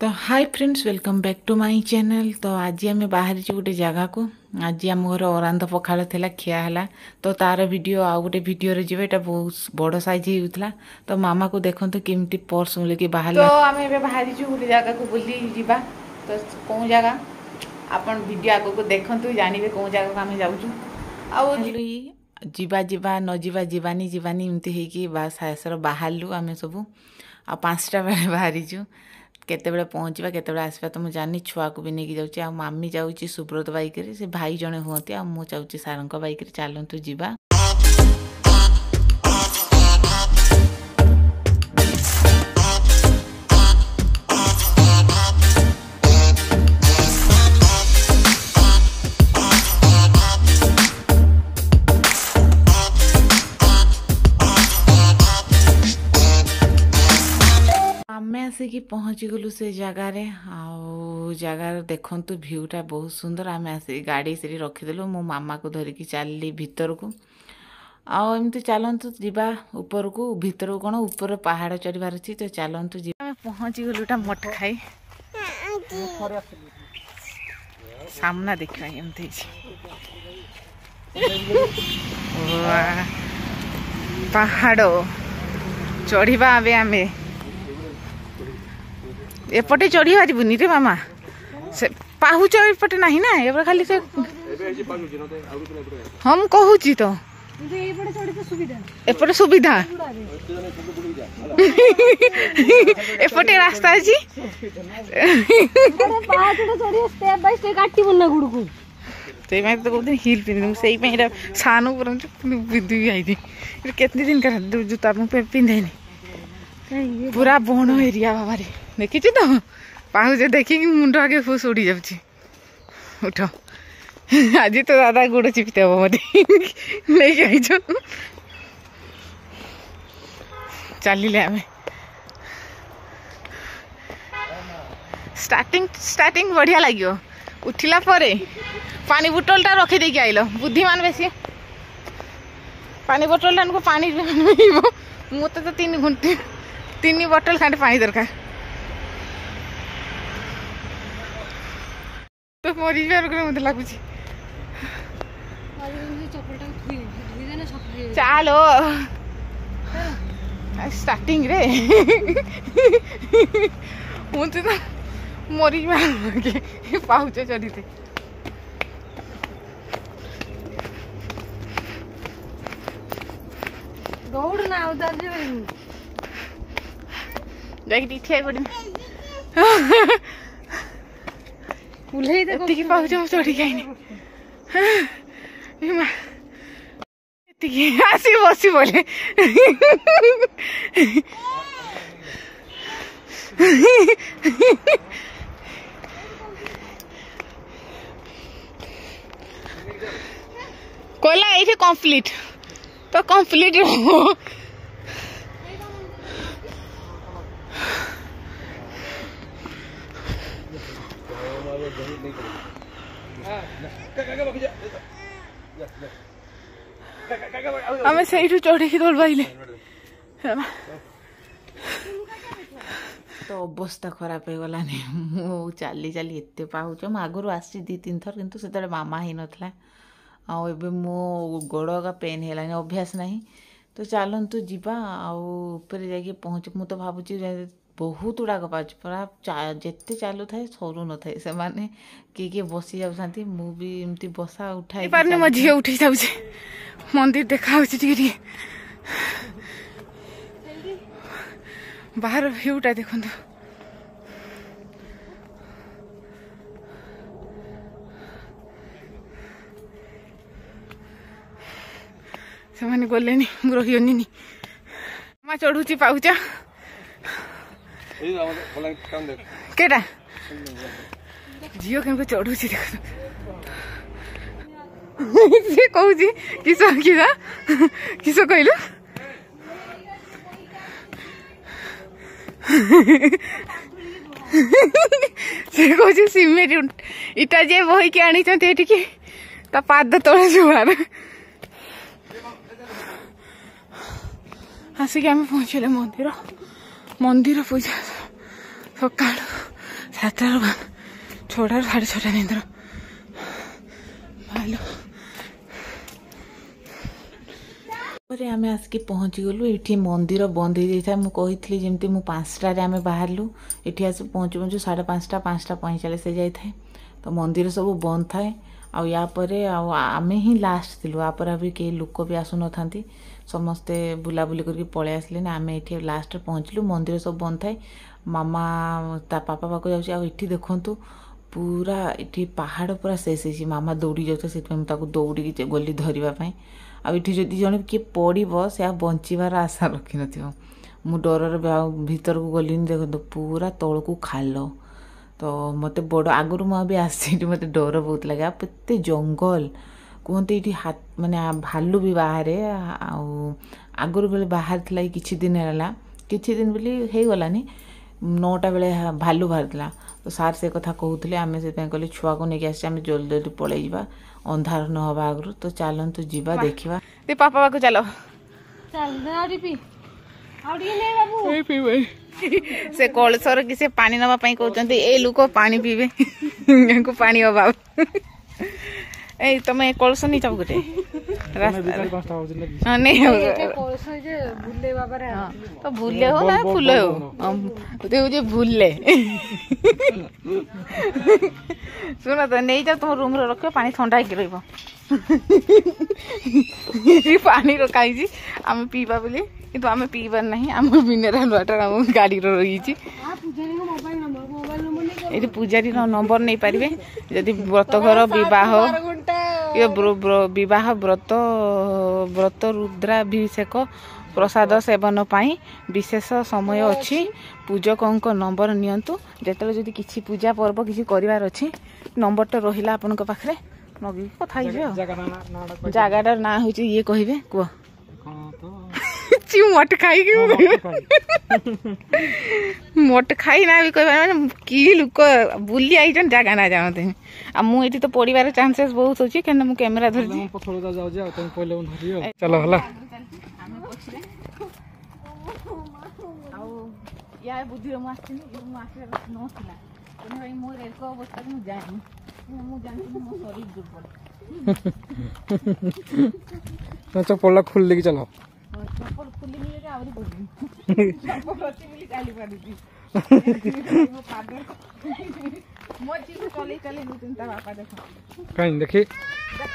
तो hi friends, welcome back to my channel. तो आज आम बाहरी गोटे जगह को आज आम घर अरांध पखाड़ था खिया है। तो तार वीडियो आउ गोटे वीडियो रे जीवे, बहुत बड़ साइज होता। तो मामा को देखते केमती पर्स मिलके बाहर। तो आम बाहरी गोटे जगह को बुली जावा। तो कौन जगह आपन वीडियो आग को देखते जानवे कौन जगह को आम जाऊँ। आवा जीवा न जीवा जीवानी जीवानी एमती होगी बास शेषर बाहरलु आम सब आ 5टा बेले बाहरीचु। केतेबेले पहुँचवा केतेबेले आसवा तो मुझे जानी। छुआ को भी नहीं जाऊँगी। आ मामी जाऊँगी सुब्रत बाइक रे, से भाई जने हुंती आ मु जाऊँगी सारंग बाइक रे। चलतु जीवा। आमे आसिकी पहुँची गलु से जगार जगार देखु भ्यूटा बहुत सुंदर। आम आस गाड़ी से रखीदेलु। मो मामा को धरिकी चलली भीतर को। आमती चलतु जीवा ऊपर को। भीतर को कौन ऊपर पहाड़ चढ़ार अच्छी। तो चलतु जीवा। पहुँची गलुटा मठ खाई सामना देखा एमती पहाड़ चढ़ा। आम एपटे चढ़ी पारबुनि रे मामा, से पाहुच एपटे नहीं ना। एपटे खाली से हम कहूँ तो एपटे सुविधा एपटे रास्ता अच्छी तो कहते हिल पिंधि से सान विधि आई केतने दिन का जूता पिंधेनी। पूरा बण एरिया बाबा देखी तो पाहुचे देखिक मुंड आगे फुस उड़ी जाऊँ। उठ आज तो दादा गोड़ चिपते हम मत नहीं आई चलिए आम स्टार्टिंग बढ़िया लगे। उठिला परे पानी बोतल टा रखी देके आइल बुद्धिमान बेसी। पानी बोतल टा पानी मत तो 3 बोतल खाली पानी दरकार। तो मरी मत लगुच। चलो स्टार्टिंग रे मुझे तो मरी पाहुच चढ़ी दौड़ ना जाकि ठिया पड़ी एतिकी पाहुच चढ़ी खाइनी आसी बसी बोले कहला ये कम्प्लीट तो कम्प्लीट आम से चढ़ी दौड़ पाइले। तो अवस्था खराब हो गलानी। मु चली चली एत पाहुच मु आगु आसी 2-3 थर किंतु से मामा ही नथला। आबे मो गोड़ का पेन है अभ्यास नहीं। तो चलतु जीवा आपर जाकि पहुँच। मु तो भावुची बहुत गुड़ाक पाच पूरा जिते चलू थाए सरू न थाए से माने किए बसी जाती। मु भी एमती बसा उठाई पारे मो झी उठी जाऊे। मंदिर देखा बाहर भ्यूटा देखु। से मैंने गले रही माँ चढ़ुची पाउच केटा झील के चढ़ू सी कहूँ किस किस कहलु से कहूँ सीमेंट इटा जे बहिकी आनी पाद तले जुआर आसिक आम पहुँचले मंदिर मंदिर पूजा सका 7টাରୁ 6টাରୁ 6:30 ନିଦ ଭାলো ପରେ ଆମେ ଆସିକି ପହଞ୍ଚିଗଲୁ। ଏଠି ମନ୍ଦିର ବନ୍ଦ ହେଇଯାଇଥାଏ। ମୁଁ କହିଥିଲି ଯେମିତି ମୁଁ 5ଟାରେ ଆମେ ବାହାରିଲୁ, ଏଠି ଆସି ପହଞ୍ଚୁ ପହଞ୍ଚୁ 5:30 5:45 ହେଇଯାଇଥାଏ। ତ ମନ୍ଦିର ସବୁ ବନ୍ଦ ଥାଏ। ଆଉ ୟା ପରେ ଆଉ ଆମେ ହିଁ ଲାଷ୍ଟ ଥିଲୁ। ଆପରେ ବି କେହି ଲୋକ ବି ଆସୁନଥାନ୍ତି, ସମସ୍ତେ ବୁଲାବୁଲି କରିକି ପଳେଇ ଆସିଲେନି। ଆମେ ଏଠି ଲାଷ୍ଟରେ ପହଞ୍ଚିଲୁ। ମନ୍ଦିର ସବୁ ବନ୍ଦ ଥାଏ। ମାମା ତା ପାପା ପାଖକୁ ଯାଉଛି। ଆଉ ଏଠି ଦେଖନ୍ତୁ ପୁରା ଏଠି ପାହାଡ଼ ପୁରା ଶେଷ ହେଇଛି। ମାମା ଦୌଡ଼ି ଯାଉଥାଏ, ସେଥିପାଇଁ ମୁଁ ତାକୁ ଦୌଡ଼ିକି ଗଲି ଧରିବା ପାଇଁ। ଆଉ ଏଠି ଯଦି ଜଣେ କିଏ ପଡ଼ିବ ସେ ଆଉ ବଞ୍ଚିବାର ଆଶା ରଖିନଥିବ। ମୁଁ ଡରରେ ଆଉ ଭିତରକୁ ଗଲିନି। ଦେଖନ୍ତୁ ପୁରା ତଳକୁ ଖାଲ। ତ ମୋତେ ବଡ଼ ଆଗରୁ ମୁଁ ବି ଆସିଛି, ମୋତେ ଡର ବହୁତ ଲାଗେ। ଆଉ ଏତେ ଜଙ୍ଗଲ କୁହନ୍ତି ଏଠି ମାନେ ଭାଲୁ ବି ବାହାରେ। ଆଉ ଆଗରୁ ବେଳେ ବାହାରିଥିଲା ଏଇ କିଛି ଦିନ ହେଲା, କିଛି ଦିନ ବୋଲି ହେଇଗଲାନି, 9ଟା ବେଳେ ଭାଲୁ ବାହାରିଥିଲା। ତ ସାର୍ ସେ କଥା କହୁଥିଲେ। ଆମେ ସେଥିପାଇଁ କହିଲେ ଛୁଆକୁ ନେଇକି ଆସିଛି, ଆମେ ଜଲ୍ଦି ଜଲ୍ଦି ପଳେଇ ଯିବା ଅନ୍ଧାର ନ ହେବା ଆଗରୁ। ତ ଚାଲନ୍ତୁ ଯିବା ଦେଖିବା। ପାପା ପାଖକୁ ଚାଲ। ସେ କଳସର କି ସେ ପାଣି ନବା ପାଇଁ କହୁଛନ୍ତି। ଏଇ ଲୋକ ପାଣି ପିଇବେ, ୟାଙ୍କୁ ପାଣି ଅଭାବ। ଏଇ ତମେ କଳସ ନେଇ ଚାବ ଗୋଟେ ତ ଭୁଲେ ହଉ ନା ଫୁଲ ହଉ ଯେ ଭୁଲେ ଶୁଣ ତ ନେଇଯାଅ, ତମ ରୁମରେ ରଖିବ, ପାଣି ଥଣ୍ଡା ହେଇକି ରହିବ। ପାଣି ରଖା ହେଇଛି ଆମେ ପିଇବା ବୋଲି, କିନ୍ତୁ ଆମେ ପିଇବାର ନାହିଁ। ଆମ ମିନେରାଲ ୱାଟର ଆମ ଗାଡିର ରହିଛି। ଏଠି ପୂଜାରୀର ନମ୍ବର ନେଇପାରିବେ ଯଦି ବ୍ରତଘର ବିବାହ ବ୍ରତ ରୁଦ୍ରାଭିଷେକ ପ୍ରସାଦ ସେବନ ପାଇଁ ବିଶେଷ ସମୟ ଅଛି। ପୂଜକଙ୍କ ନମ୍ବର ନିଅନ୍ତୁ। ଯେତେବେଳେ ଯଦି କିଛି ପୂଜା ପର୍ବ କିଛି କରିବାର ଅଛି, ନମ୍ବରଟା ରହିଲା ଆପଣଙ୍କ ପାଖରେ, ନଗେଇକି କଥା ହେଇଯିବେ। ଜାଗାଟାର ନାଁ ହଉଛି ଇଏ କହିବେ, କୁହ। ମଟ ଖାଇକି ମଟ ଖାଇ ନା ବି କହିବା ମାନେ କି ଲୋକ ବୁଲି ଆଇଛନ୍ ଜାଗା ନା ଜାଣନ୍ତି। ଆଉ ମୁଁ ଏଠି ତ ପଡିବାର ଚାନ୍ସେସ୍ ବହୁତ ଅଛି, କିନ୍ତୁ ମୁଁ କ୍ୟାମେରା ଧରିଛି। ଚାଲ ହେଲା। ଆଉ ୟା ବୁଦ୍ଧିରେ ମୁଁ ଆସିନି, ମୁଁ ଆସିବାର ନଥିଲା। ତେଣୁ ମୋର ଏକ ଅବସ୍ଥାରେ ମୁଁ ଯାଏନି। ମୁଁ ଜାଣିଥିଲି ମୋ ଶରୀର ଦୁର୍ବଳ। ଚପଲ ଖୋଲି ଦେଇକି ଚାଲ। ଚପଲ ଖୋଲିନି ଆହୁରି ବୁଝିବି। ଚପଲ ଅଛି ବୋଲି ଚାଲି ପାରୁଛି। ମୋ ଝିଅକୁ ଚଲେଇ ଚଲେଇ ଦଉଛନ୍ତି ତା ବାପା। ଦେଖ କାହିଁ ଦେଖି ଦେଖ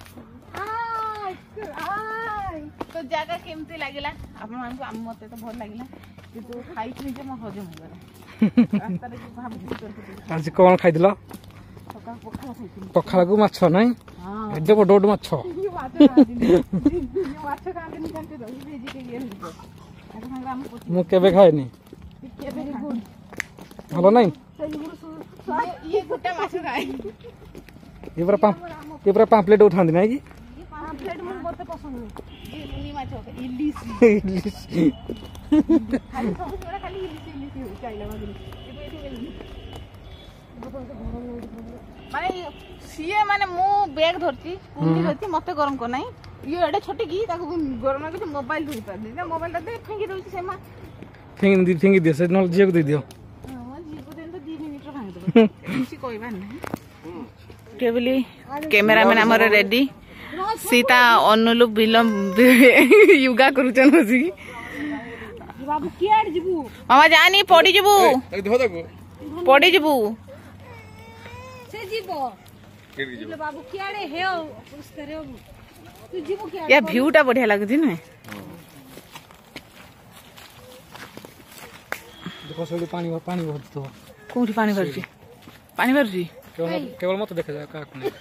ତ ଜାଗା କେମିତି ଲାଗିଲା ଆପଣମାନଙ୍କୁ? ମତେ ତ ଭଲ ଲାଗିଲା, କିନ୍ତୁ ଖାଇଥିଲି ଯେ ମୋ ହଜମ ହେଇଗଲା। ରାସ୍ତାରେ ଆଜି କଣ ଖାଇଥିଲ? ସକାଳ ପଖାଳ ଖାଇଥିଲି। ପଖାଳକୁ ମାଛ ନାଇଁ? ଏତେ ବଡ ବଡ ମାଛ। ମୁଁ କେବେ ଖାଏନି। ଭଲ ନାଇଁ? ଇଏ ପୁରା ପାମ୍ପଲେଟ ଉଠାନ୍ତି ନାଇଁ କି? ମାନେ ସିଏ ମାନେ ମୁଁ ବ୍ୟାଗ ଧରିଛି, କୁଣ୍ଡି ଧରିଛି, ମତେ ଗରମ କରୁନାହିଁ। ଇଏ ଏଡେ ଛୋଟିକି ତାକୁ ଗରମ ଲାଗୁଛି, ମୋବାଇଲ ଧରି ପାରୁନି। ମୋବାଇଲଟା ଦେ ଫିଙ୍ଗି ଦଉଛି। ସେ ମା ଫିଙ୍ଗି ଦିଅ, ସେ ନହେଲେ ଝିଅକୁ ଦେଇଦିଅ। ଝିଅକୁ ଦେଲେ ତ 2 ମିନିଟରେ ଭାଙ୍ଗିଦେବ, କିଛି କହିବାର ନାହିଁ। ବୋଲି କ୍ୟାମେରାମ୍ୟାନ ଆମର ରେଡି। ସୀତା ଅନୁଲୁପ ବିଲମ୍ବ ୟୁଗା କରୁଛନ୍ ବସିକି। ମାମା ଯାନି, ପଡିଯିବୁ ପଡିଯିବୁ। या भ्यू टा बढ़िया लगुଛି नୁହେଁ? देखो से पानी भरतो। कोठी पानी भरଛି? पानी भरଛି केवल मत देखा जाए काकू नहीं।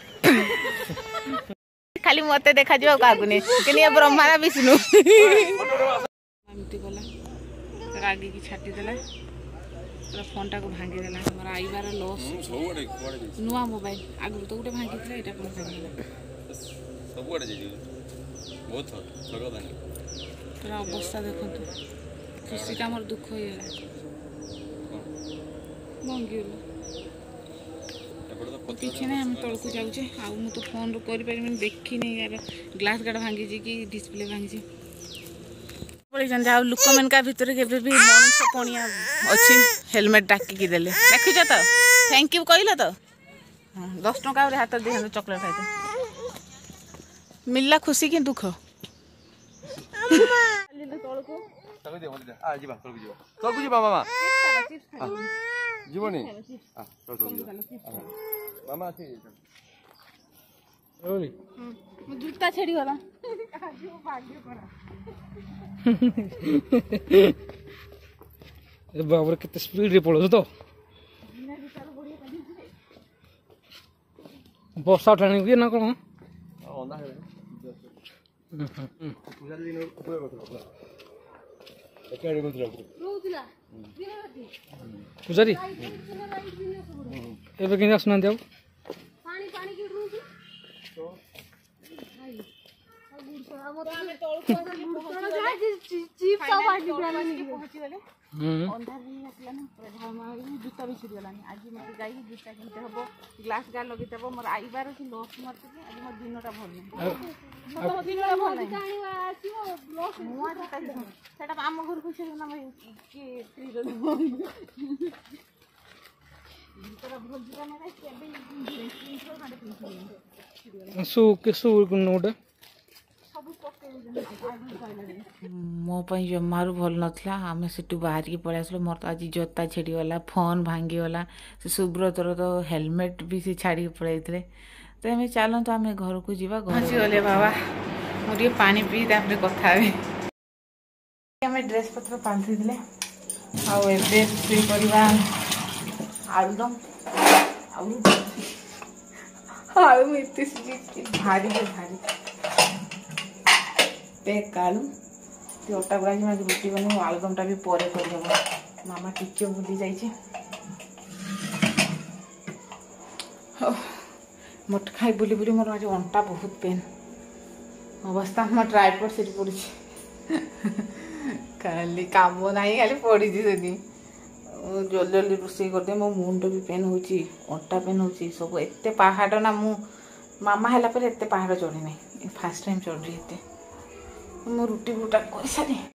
खाली मते देखा जाओ काकू नहीं, कि ये ब्रह्मा ना विष्णु। एमती गला रागी की छाटी देला, पूरा फोन टा को भांगी देला। हमरा आइबार लॉस। नुआ मोबाइल आगु तो गोटे भांगी थिला, एटा कोन भांगी देला। सब गोटे जे बहुत लगदानी पूरा अवस्था देखंतु। खुशी का हमर दुख होइला मंगिला। पीछे ना हम तलकू जाऊचे। आ मु तो फोन रो करि पारि देखी नहीं यार, ग्लास गाड भांगी जी कि डिस्प्ले भांगी जी। जाओ लुक मेनका भितर के भी मनुष्य पणिया अच्छी हेलमेट डाकिकी देले देखुच तो थैंक यू कहल तो 10 टंका हाथ दे चॉकलेट खाई मिलला खुशी कि दुख जूता छेड़ी गला बाबर केते स्पीड रे पळो तो वर्षा उठाणी कि ना कोन पूजारी एबे कि आसना देव जूता भी छिड़गला आज मत जाई जूता किनते हम ग्लास गार लगे मोर आईबार कि लॉस मत आज मो दिनटा भल दिनटा भल सेटा आम घर को मो जमारू भल नाला आम से बाहर की पलि आसलु मोर तो आज जोता छेड़गला फोन भांगीगला से सुब्रतर तो हेलमेट भी से छाड़ी पड़े तो आम चलते आम घर को जीवा गले बाबा मोर ये पानी पी कथा आम ड्रेस पत्र पाल्टी आलुदम आलू एत भारी भारी पेक कालू अटा गुड़ा आज रुटी बने आलुदमटा भी पर मामा टिके भूली जाइए मोट खाई बुली बुली मोर आज अंटा बहुत पेन अवस्था मोर ट्राइपॉड से पड़ी खाली काम ना खाली पड़ी जल्दी जल्दी रोषे करदे मो मुंड भी पेन हो अंटा पेन हो सब एत पहाड़ ना मु मामा है एत पहाड़ चढ़ी ना फास्ट टाइम चढ़ी एत मो रुटी बुटा कर सारी